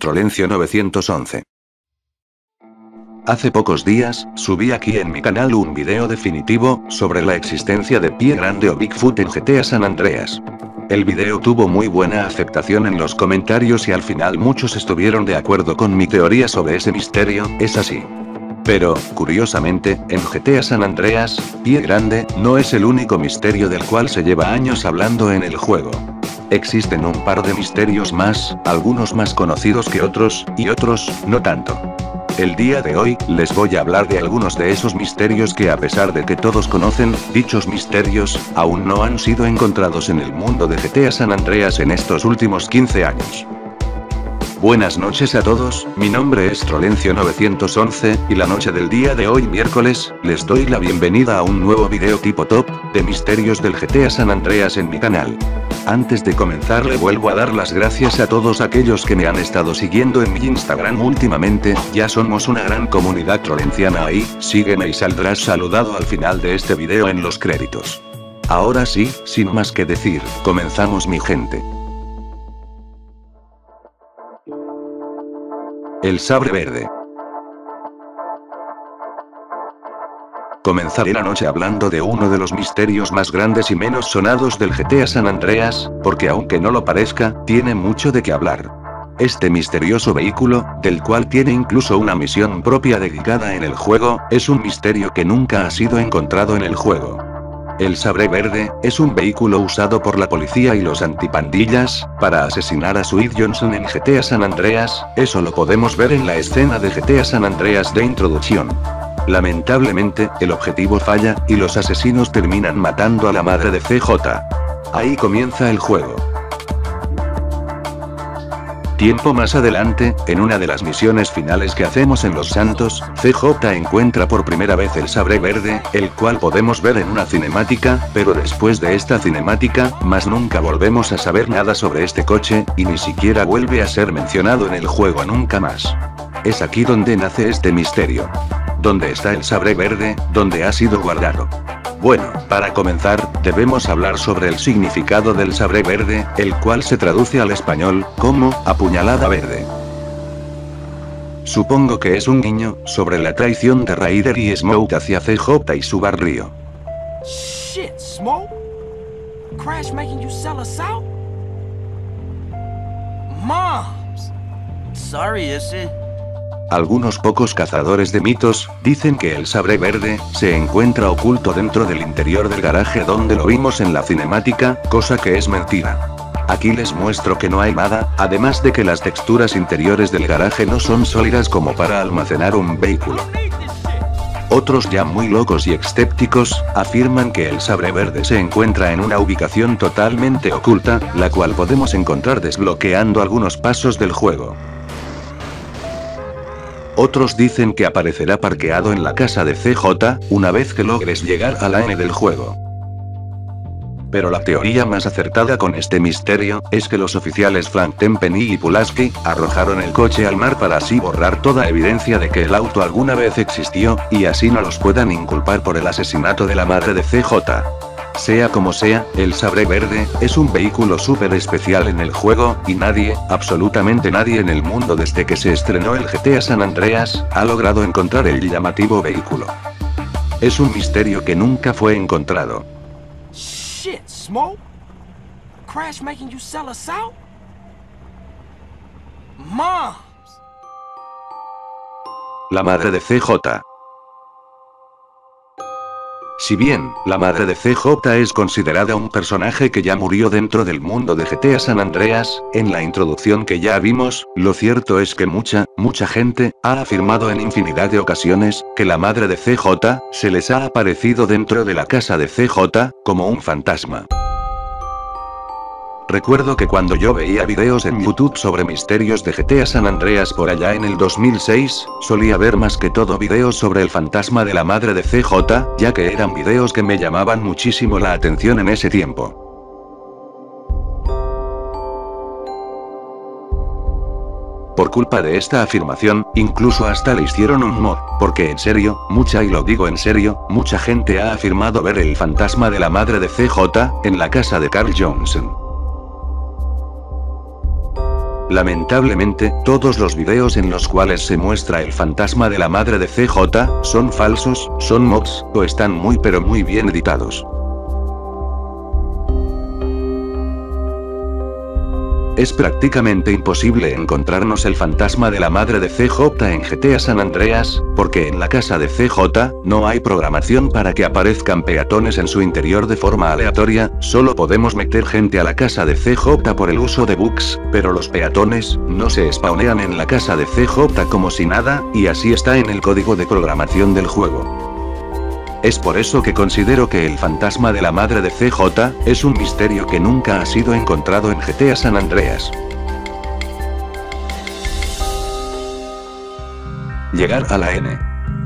Trolencio 911. Hace pocos días, subí aquí en mi canal un video definitivo, sobre la existencia de Pie Grande o Bigfoot en GTA San Andreas. El video tuvo muy buena aceptación en los comentarios y al final muchos estuvieron de acuerdo con mi teoría sobre ese misterio, es así. Pero, curiosamente, en GTA San Andreas, Pie Grande, no es el único misterio del cual se lleva años hablando en el juego. Existen un par de misterios más, algunos más conocidos que otros, y otros, no tanto. El día de hoy, les voy a hablar de algunos de esos misterios que a pesar de que todos conocen, dichos misterios, aún no han sido encontrados en el mundo de GTA San Andreas en estos últimos 15 años. Buenas noches a todos, mi nombre es Trolencio 911, y la noche del día de hoy miércoles, les doy la bienvenida a un nuevo video tipo top, de misterios del GTA San Andreas en mi canal. Antes de comenzar le vuelvo a dar las gracias a todos aquellos que me han estado siguiendo en mi Instagram últimamente, ya somos una gran comunidad trolenciana ahí, sígueme y saldrás saludado al final de este video en los créditos. Ahora sí, sin más que decir, comenzamos mi gente. El sabre verde. Comenzaré la noche hablando de uno de los misterios más grandes y menos sonados del GTA San Andreas, porque aunque no lo parezca, tiene mucho de qué hablar. Este misterioso vehículo, del cual tiene incluso una misión propia dedicada en el juego, es un misterio que nunca ha sido encontrado en el juego. El sabre verde, es un vehículo usado por la policía y los antipandillas, para asesinar a Sweet Johnson en GTA San Andreas, eso lo podemos ver en la escena de GTA San Andreas de introducción. Lamentablemente, el objetivo falla, y los asesinos terminan matando a la madre de CJ. Ahí comienza el juego. Tiempo más adelante, en una de las misiones finales que hacemos en Los Santos, CJ encuentra por primera vez el sabre verde, el cual podemos ver en una cinemática, pero después de esta cinemática, más nunca volvemos a saber nada sobre este coche, y ni siquiera vuelve a ser mencionado en el juego nunca más. Es aquí donde nace este misterio. ¿Dónde está el sabre verde? ¿Dónde ha sido guardado? Bueno, para comenzar, debemos hablar sobre el significado del sabre verde, el cual se traduce al español, como, apuñalada verde. Supongo que es un guiño, sobre la traición de Ryder y Smoke hacia CJ y su barrio. Shit, Smoke? Crash making you sell us out? Moms! Sorry, Issy. Algunos pocos cazadores de mitos, dicen que el sabre verde, se encuentra oculto dentro del interior del garaje donde lo vimos en la cinemática, cosa que es mentira. Aquí les muestro que no hay nada, además de que las texturas interiores del garaje no son sólidas como para almacenar un vehículo. Otros ya muy locos y escépticos, afirman que el sabre verde se encuentra en una ubicación totalmente oculta, la cual podemos encontrar desbloqueando algunos pasos del juego. Otros dicen que aparecerá parqueado en la casa de CJ, una vez que logres llegar a la N del juego. Pero la teoría más acertada con este misterio, es que los oficiales Frank Tenpenny y Pulaski, arrojaron el coche al mar para así borrar toda evidencia de que el auto alguna vez existió, y así no los puedan inculpar por el asesinato de la madre de CJ. Sea como sea, el sabre verde, es un vehículo súper especial en el juego, y nadie, absolutamente nadie en el mundo desde que se estrenó el GTA San Andreas, ha logrado encontrar el llamativo vehículo. Es un misterio que nunca fue encontrado. Shit, Smoke? Crash making you sell us out? Moms! La madre de CJ. Si bien, la madre de CJ es considerada un personaje que ya murió dentro del mundo de GTA San Andreas, en la introducción que ya vimos, lo cierto es que mucha gente, ha afirmado en infinidad de ocasiones, que la madre de CJ, se les ha aparecido dentro de la casa de CJ, como un fantasma. Recuerdo que cuando yo veía videos en YouTube sobre misterios de GTA San Andreas por allá en el 2006, solía ver más que todo videos sobre el fantasma de la madre de CJ, ya que eran videos que me llamaban muchísimo la atención en ese tiempo. Por culpa de esta afirmación, incluso hasta le hicieron un mod, porque en serio, y lo digo en serio, mucha gente ha afirmado ver el fantasma de la madre de CJ, en la casa de Carl Johnson. Lamentablemente, todos los videos en los cuales se muestra el fantasma de la madre de CJ, son falsos, son mods, o están muy pero muy bien editados. Es prácticamente imposible encontrarnos el fantasma de la madre de CJ en GTA San Andreas, porque en la casa de CJ, no hay programación para que aparezcan peatones en su interior de forma aleatoria, solo podemos meter gente a la casa de CJ por el uso de bugs, pero los peatones, no se spawnean en la casa de CJ como si nada, y así está en el código de programación del juego. Es por eso que considero que el fantasma de la madre de CJ, es un misterio que nunca ha sido encontrado en GTA San Andreas. Llegar a la N.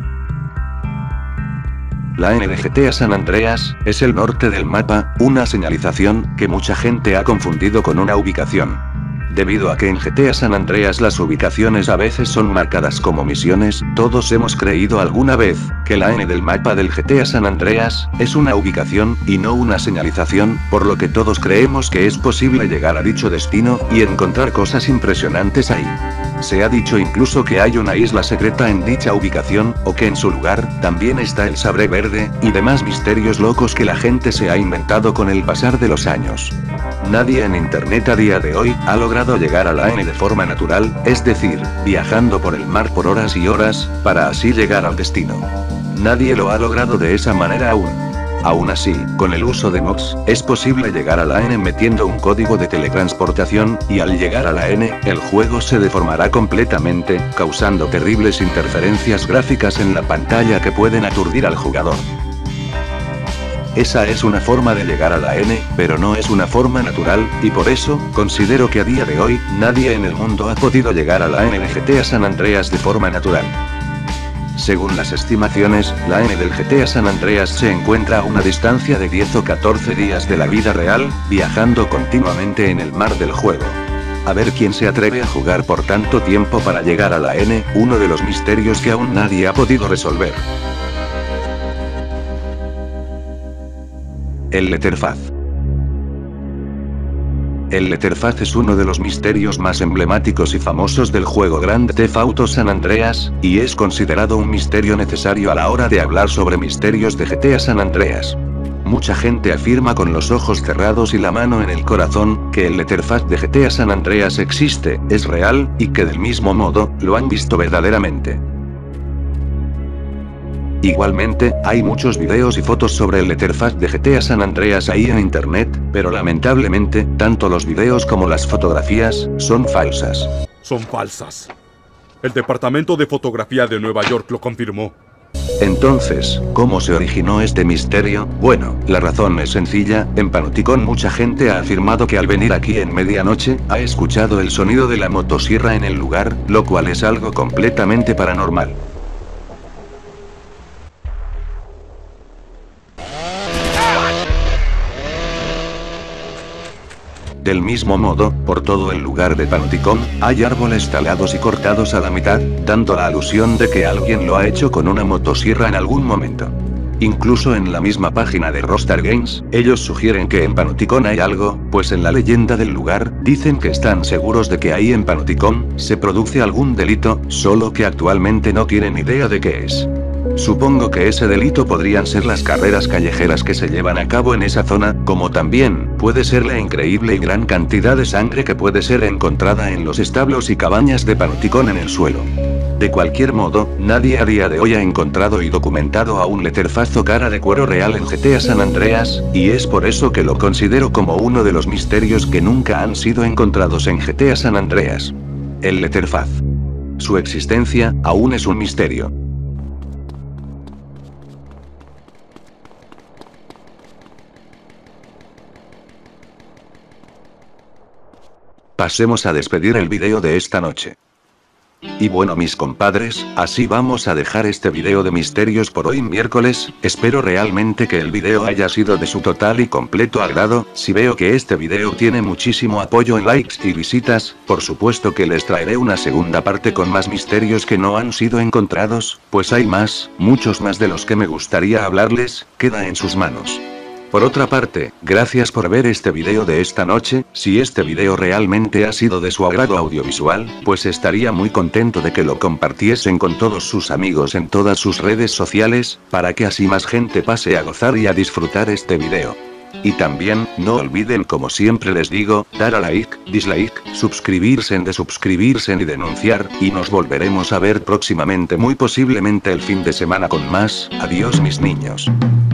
La N de GTA San Andreas, es el norte del mapa, una señalización, que mucha gente ha confundido con una ubicación. Debido a que en GTA San Andreas las ubicaciones a veces son marcadas como misiones, todos hemos creído alguna vez, que la N del mapa del GTA San Andreas, es una ubicación, y no una señalización, por lo que todos creemos que es posible llegar a dicho destino, y encontrar cosas impresionantes ahí. Se ha dicho incluso que hay una isla secreta en dicha ubicación, o que en su lugar, también está el sabre verde, y demás misterios locos que la gente se ha inventado con el pasar de los años. Nadie en internet a día de hoy, ha logrado llegar a la N de forma natural, es decir, viajando por el mar por horas y horas, para así llegar al destino. Nadie lo ha logrado de esa manera aún. Aún así, con el uso de mods, es posible llegar a la N metiendo un código de teletransportación, y al llegar a la N, el juego se deformará completamente, causando terribles interferencias gráficas en la pantalla que pueden aturdir al jugador. Esa es una forma de llegar a la N, pero no es una forma natural, y por eso, considero que a día de hoy, nadie en el mundo ha podido llegar a la N de GTA San Andreas de forma natural. Según las estimaciones, la N del GTA San Andreas se encuentra a una distancia de 10 o 14 días de la vida real, viajando continuamente en el mar del juego. A ver quién se atreve a jugar por tanto tiempo para llegar a la N, uno de los misterios que aún nadie ha podido resolver. El Letterface. El Letterface es uno de los misterios más emblemáticos y famosos del juego Grand Theft Auto San Andreas, y es considerado un misterio necesario a la hora de hablar sobre misterios de GTA San Andreas. Mucha gente afirma con los ojos cerrados y la mano en el corazón, que el Letterface de GTA San Andreas existe, es real, y que del mismo modo, lo han visto verdaderamente. Igualmente, hay muchos videos y fotos sobre el Letterface de GTA San Andreas ahí en internet, pero lamentablemente, tanto los videos como las fotografías, son falsas. Son falsas. El Departamento de Fotografía de Nueva York lo confirmó. Entonces, ¿cómo se originó este misterio? Bueno, la razón es sencilla, en Panopticon mucha gente ha afirmado que al venir aquí en medianoche, ha escuchado el sonido de la motosierra en el lugar, lo cual es algo completamente paranormal. Del mismo modo, por todo el lugar de Panopticon, hay árboles talados y cortados a la mitad, dando la alusión de que alguien lo ha hecho con una motosierra en algún momento. Incluso en la misma página de Rockstar Games, ellos sugieren que en Panopticon hay algo, pues en la leyenda del lugar, dicen que están seguros de que ahí en Panopticon, se produce algún delito, solo que actualmente no tienen idea de qué es. Supongo que ese delito podrían ser las carreras callejeras que se llevan a cabo en esa zona, como también, puede ser la increíble y gran cantidad de sangre que puede ser encontrada en los establos y cabañas de Panopticon en el suelo. De cualquier modo, nadie a día de hoy ha encontrado y documentado a un Letterface o cara de cuero real en GTA San Andreas, y es por eso que lo considero como uno de los misterios que nunca han sido encontrados en GTA San Andreas. El Letterface. Su existencia, aún es un misterio. Pasemos a despedir el video de esta noche. Y bueno mis compadres, así vamos a dejar este video de misterios por hoy miércoles, espero realmente que el video haya sido de su total y completo agrado, si veo que este video tiene muchísimo apoyo en likes y visitas, por supuesto que les traeré una segunda parte con más misterios que no han sido encontrados, pues hay más, muchos más de los que me gustaría hablarles, queda en sus manos. Por otra parte, gracias por ver este video de esta noche. Si este video realmente ha sido de su agrado audiovisual, pues estaría muy contento de que lo compartiesen con todos sus amigos en todas sus redes sociales, para que así más gente pase a gozar y a disfrutar este video. Y también, no olviden, como siempre les digo, dar a like, dislike, suscribirse y denunciar, y nos volveremos a ver próximamente, muy posiblemente el fin de semana con más. Adiós mis niños.